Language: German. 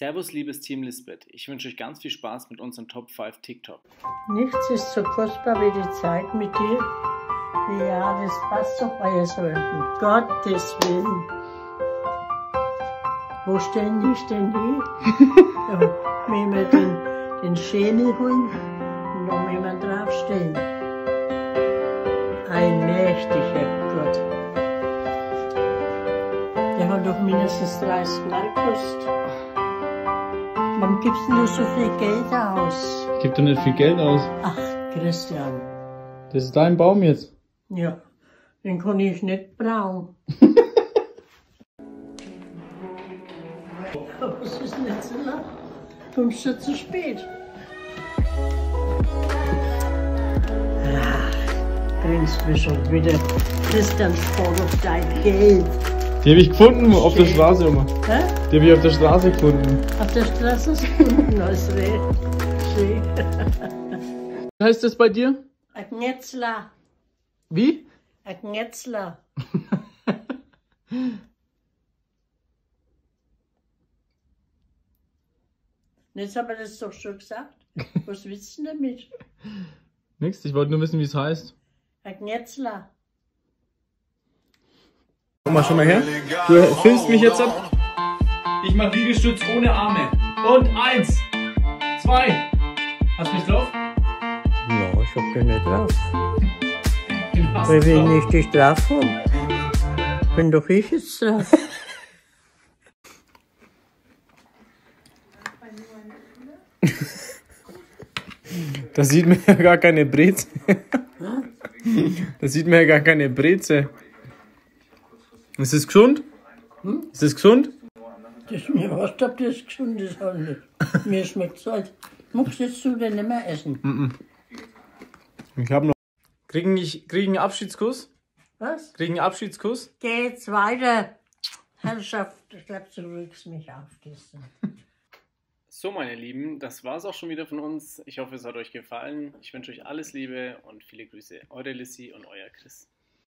Servus, liebes Team Lisbeth. Ich wünsche euch ganz viel Spaß mit unseren Top 5 TikTok. Nichts ist so kostbar wie die Zeit mit dir. Ja, das passt doch bei so. Um Gottes Willen. Wo stellen die denn hier? Ja, wenn wir den Schädel holen und dann müssen wir draufstellen. Ein mächtiger Gott. Der hat doch mindestens 30 Mark gekostet. Warum gibst du so viel Geld aus? Ich gebe doch nicht viel Geld aus. Ach, Christian. Das ist dein Baum jetzt. Ja, den kann ich nicht brauchen. Was ist denn jetzt so lang? Kommst du zu spät? Ach, grinst mich schon wieder. Christian, spar doch dein Geld. Die habe ich gefunden auf der Straße, Oma. Hä? Die habe ich auf der Straße gefunden. Auf der Straße gefunden, das wäre schön. Wie heißt das bei dir? Ein Gnetzler. Wie? Ein Gnetzler. Jetzt haben wir das doch schon gesagt. Was willst du damit? Nix, ich wollte nur wissen, wie es heißt. Ein Gnetzler. Komm mal schon mal her. Du filmst mich jetzt ab. Ich mache Liegestütz ohne Arme. Und 1, 2. Hast du mich drauf? Ja, ich hab den nicht drauf. Den hast Weil du wenn drauf. ich dich drauf hab, bin doch ich jetzt drauf. Da sieht man ja gar keine Breze. Da sieht man ja gar keine Breze. Ist das gesund? Ist das gesund? Das ist mir wurscht, ob das gesund ist oder nicht. Mir schmeckt's halt. Magst jetzt du denn nicht mehr essen? Ich habe noch. Kriegen einen Abschiedskuss? Was? Kriegen einen Abschiedskuss? Geh jetzt weiter. Herrschaft, ich glaube, du rückst mich auf. So, meine Lieben, das war's auch schon wieder von uns. Ich hoffe, es hat euch gefallen. Ich wünsche euch alles Liebe und viele Grüße. Eure Lissy und euer Chris.